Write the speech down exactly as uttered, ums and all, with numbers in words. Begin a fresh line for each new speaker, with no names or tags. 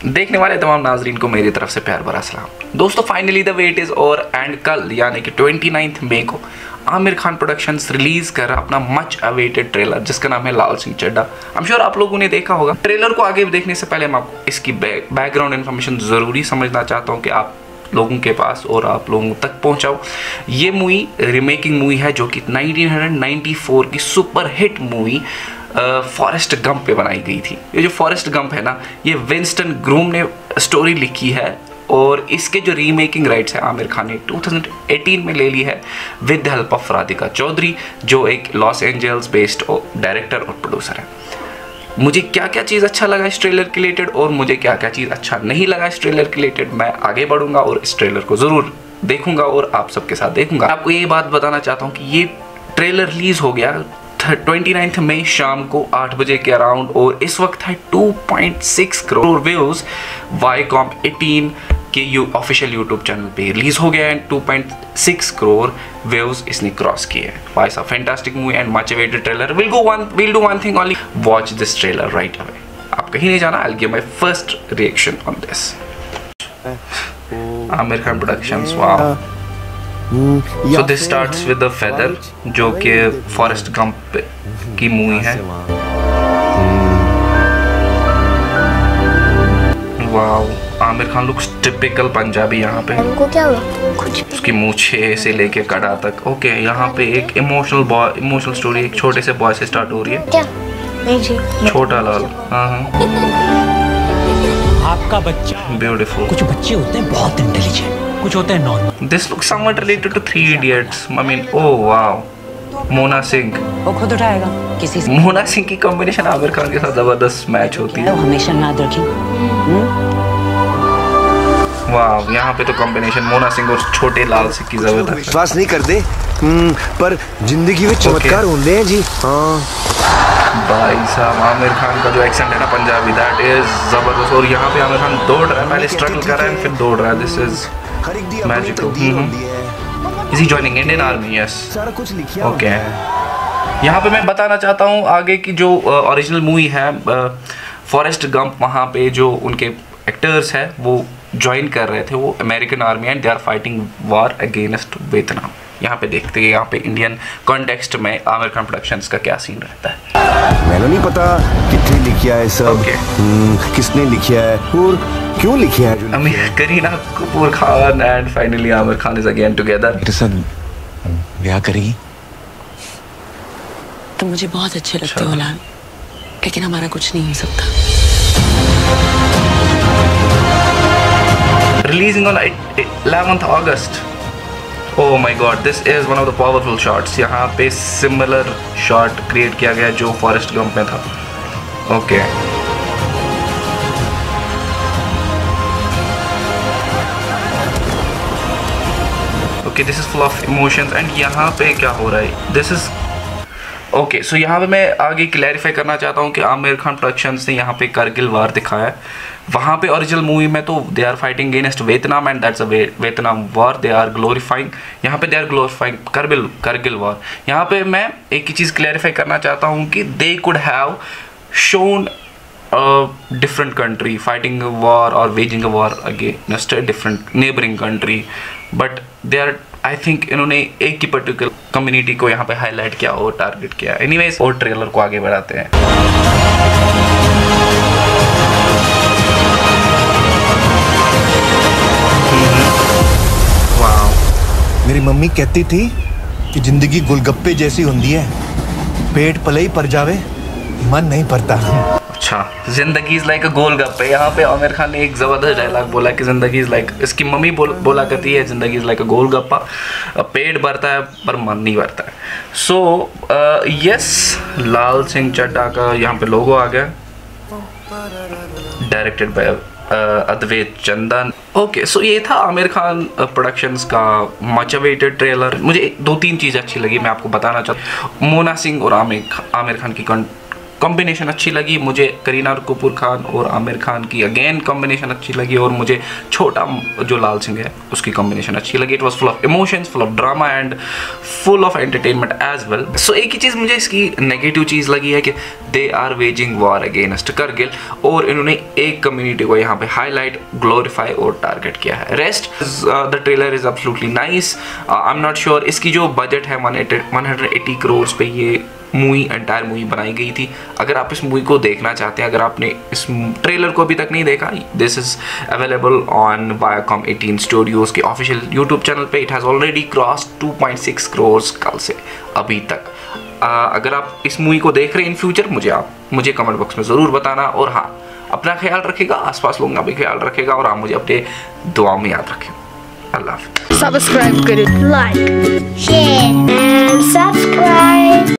देखने वाले तमाम नाजरीन को मेरी तरफ से प्यार भरा सलाम। दोस्तों finally the wait is over and कल यानी कि उनतीस मई को आमिर खान प्रोडक्शंस रिलीज कर रहा अपना मच अवेटेड ट्रेलर जिसका नाम है Lal Singh Chaddha. I am sure आप लोगों ने देखा होगा। ट्रेलर को आगे देखने से पहले मैं आपको इसकी बैकग्राउंड इन्फॉर्मेशन जरूरी समझना चाहता हूँ कि आप लोगों के पास और आप लोगों तक पहुँचाओ। ये मूवी रीमेकिंग मूवी है जो कि नाइनटीन नाइंटी फोर की super hit movie Forrest Gump पे बनाई गई थी। ये जो फॉरेस्ट गंप है ना, ये विंस्टन ग्रूम ने स्टोरी लिखी है और इसके जो रीमेकिंग राइट्स है आमिर खान ने दो हज़ार अठारह में ले ली है with the help of Radhika Chaudhary जो एक लॉस एंजल्स बेस्ड डायरेक्टर और प्रोड्यूसर है। मुझे क्या क्या चीज़ अच्छा लगा इस ट्रेलर के रिलेटेड और मुझे क्या क्या चीज़ अच्छा नहीं लगा इस ट्रेलर के रिलेटेड, मैं आगे बढ़ूंगा और इस ट्रेलर को ज़रूर देखूंगा और आप सबके साथ देखूंगा। आपको ये बात बताना चाहता हूँ कि ये ट्रेलर रिलीज हो गया उनतीस मई शाम को आठ बजे के अराउंड और इस वक्त है दो पॉइंट छह करोड़ व्यूज वाईकॉम अठारह के यू ऑफिशियल यूट्यूब चैनल पे रिलीज हो गया है। दो पॉइंट छह करोड़ व्यूज इसने क्रॉस किए हैं। वाई सा fantastic movie and much awaited trailer. Will go one will do one thing only, watch this trailer right away. आप कहीं नहीं जाना, I will give my first reaction on this. Aamir Khan productions, wow. So this starts with the feather जो कि Forrest Gump की movie है। Wow, Aamir Khan looks typical Punjabi यहाँ पे।
उनको क्या हुआ? कुछ
उसकी मूछे से लेके कड़ा तक। ओके, यहाँ पे एक इमोशनल बॉय इमोशनल स्टोरी एक छोटे से बॉय से स्टार्ट हो रही है।
क्या? नहीं जी,
छोटा लाल। हाँ हाँ,
आपका बच्चा
ब्यूटीफुल।
कुछ बच्चे होते हैं बहुत इंटेलिजेंट, कुछ होते हैं normal.
This looks somewhat related to Three Idiots. I mean, oh wow, Mona Singh.
वो खुद उठाएगा किसी से।
मोना सिंह की कॉम्बिनेशन आमिर खान के साथ जबरदस्त मैच होती है।
वो हमेशा याद रखें।
वाह, यहाँ पे तो कॉम्बिनेशन मोना सिंह और छोटे लाल सिंह की जबरदस्त।
विश्वास नहीं कर दे पर जिंदगी में चमत्कार होते हैं जी। हाँ
भाई साहब, आमिर खान का जो एक्सेंट है ना पंजाबी, दैट इज जबरदस्त। और यहाँ पे आमिर खान दौड़ रहा है, पहले स्ट्रगल कर रहा है फिर दौड़ रहा है। This is magical. Is he joining Indian army? Yes, okay. यहाँ पे मैं बताना चाहता हूँ आगे की जो ओरिजिनल मूवी है फॉरेस्ट गंप, वहाँ पे जो उनके एक्टर्स हैं वो ज्वाइन कर रहे थे वो American army and they are fighting war against Vietnam. यहाँ पे देखते हैं यहाँ पे इंडियन कॉन्टेक्स्ट में आमिर खान प्रोडक्शंस का क्या सीन रहता है।
मैंने नहीं पता कितने लिखा है सब। okay. किसने लिखा है और क्यों लिखा है।
Aamir Kareena Kapoor Khan and finally Aamir Khan is again together.
मेरे साथ ब्याह करेगी?
तुम मुझे बहुत अच्छे लगते हो लाल, लेकिन हमारा कुछ नहीं हो सकता।
Releasing on eleventh August. Oh my God, this is one of the powerful shots. यहाँ पे similar shot create किया गया जो फॉरेस्ट गंप में था। Okay. Okay, this is full of emotions and यहाँ पे क्या हो रहा है? This is okay okay, so so यहाँ पे मैं आगे क्लैरिफाई करना चाहता हूँ कि आमिर खान प्रोडक्शंस ने यहाँ पे करगिल वार दिखाया है। वहाँ पे ओरिजिनल मूवी में तो they are fighting against Vietnam and that's a Vietnam war. They are glorifying, यहाँ पे they are glorifying Kargil Kargil war. यहाँ पे मैं एक ही चीज़ क्लैरिफाई करना चाहता हूँ कि they could have shown different country fighting war और waging a war against a different neighbouring country, but they are I think इन्होंने एक ही पर्टिकुलर कम्युनिटी को यहाँ पे हाईलाइट किया और टारगेट किया। एनीवेज, और ट्रेलर को आगे बढ़ाते हैं। वाओ,
मेरी मम्मी कहती थी कि जिंदगी गोलगप्पे जैसी होती है, पेट पले ही पर जावे मन नहीं पड़ता।
अच्छा, जिंदगी इज लाइक अ गोलगप्पे। यहाँ पे आमिर खान ने एक जबरदस्त डायलॉग बोला कि जिंदगी इज लाइक, इसकी मम्मी बोल, बोला करती है जिंदगी इज लाइक अ गोलगप्पा, पेट भरता है पर मन नहीं भरता है। सो यस, लाल सिंह चड्ढा का यहाँ पे लोगो आ गया, directed by Advait Chandan. Okay, so ये था आमिर खान प्रोडक्शंस का मच अवेटेड ट्रेलर। मुझे दो तीन चीज़ अच्छी लगी, मैं आपको बताना चाहता हूँ। मोना सिंह और आमिर आमिर खान की कॉम्बिनेशन अच्छी लगी मुझे। करीना कपूर खान और आमिर खान की अगेन कॉम्बिनेशन अच्छी लगी, और मुझे छोटा जो लाल सिंह है उसकी कॉम्बिनेशन अच्छी लगी। It was full of emotions, full of drama and full of entertainment as well. So एक ही चीज़ मुझे इसकी नेगेटिव चीज़ लगी है कि they are waging war against Kargil, और इन्होंने एक कम्युनिटी को यहाँ पे हाईलाइट, ग्लोरीफाई और टारगेट किया है। Rest the trailer is absolutely nice. I am not sure इसकी जो बजट है वन हंड्रेड एटी करोड़ पे ये मूवी एंटायर मूवी बनाई गई थी। अगर आप इस मूवी को देखना चाहते हैं, अगर आपने इस ट्रेलर को अभी तक नहीं देखा, this is available on Viacom eighteen studios के ऑफिशियल यूट्यूब चैनल पे। It has already cross two point six crore कल से अभी तक। uh, अगर आप इस मूवी को देख रहे हैं इन फ्यूचर, मुझे आप मुझे कमेंट बॉक्स में ज़रूर बताना। और हाँ, अपना ख्याल रखेगा, आसपास लोगों का भी ख्याल रखेगा, और आप मुझे अपने दुआ में याद रखें। अल्लाह हाफ़िज़।
सब्सक्राइब करें, लाइक, शेयर एंड सब्सक्राइब।